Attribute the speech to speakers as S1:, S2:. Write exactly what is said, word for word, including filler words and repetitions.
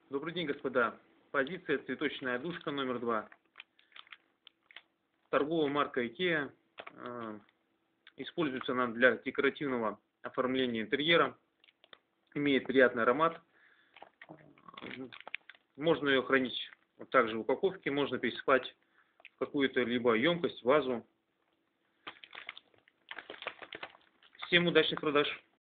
S1: Добрый день, господа. Позиция цветочная душка номер два. Торговая марка IKEA. Используется она для декоративного оформления интерьера. Имеет приятный аромат. Можно ее хранить вот также в упаковке. Можно пересыпать в какую-то либо емкость, вазу. Всем удачных продаж!